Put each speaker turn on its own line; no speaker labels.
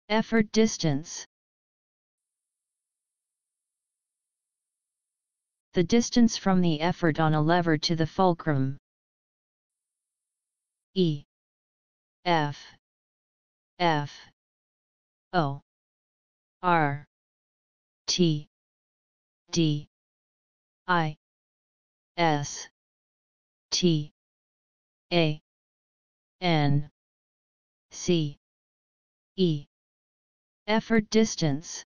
Effort distance. The distance from the effort on a lever to the fulcrum. E F F O R T D I S T A N C E. Effort distance.